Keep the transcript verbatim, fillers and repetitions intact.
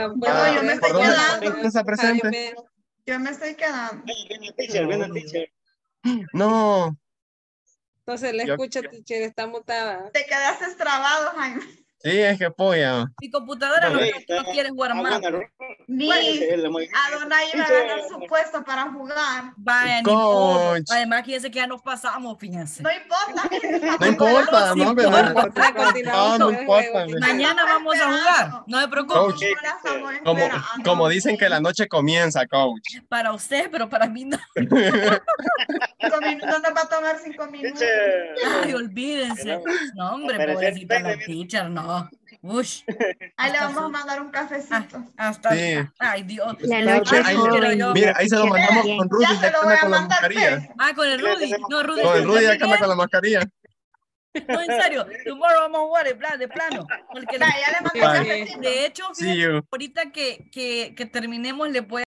Ah, Bueno, ah, yo me ¿por estoy dónde quedando. está presente? Jaime. Yo me estoy quedando. Teacher, ven, teacher. No, No se le yo, escucha, teacher, está mutada. Te quedaste trabado, Jaime. sí, es que polla. Mi computadora no, Ahí no, está. no quiere jugar Ah, más. bueno, Ni váyase, la modifica. Adonai iba a ganar su puesto para jugar. Vaya, ni modo. Coach, Además, fíjense que ya nos pasamos, fíjense. No importa. no importa, sí no, que no importa. importa. Ahora continuamos No, no con el juego, importa. teacher. Mañana vamos a jugar. No se preocupe. Coach, Dos horas estamos como, esperando. como dicen que la noche comienza, coach. Para usted, pero para mí no. Cinco minutos, no nos va a tomar cinco minutos. Teacher. Ay, olvídense. No, hombre, Parecer pobrecita la depende, teacher, no. Ush. Ahí le Hasta vamos a su- mandar un cafecito. ah, hasta. Sí. Ay, Dios. La Esa noche parte Ahí, no quiero yo. mira, ahí se lo mandamos con Rudy, Ya ya se que lo voy anda a con la mandar, mascarilla. pues. Ah, con el Rudy. No, Rudy. Con el ¿está Rudy ya bien? que anda con la mascarilla. No, en serio. Tomorrow vamos a jugar de plano. De, plano. Porque Vaya, ya le mandé Bye. un cafecito. de hecho, See fíjate, you. ahorita que, que, que terminemos, le puede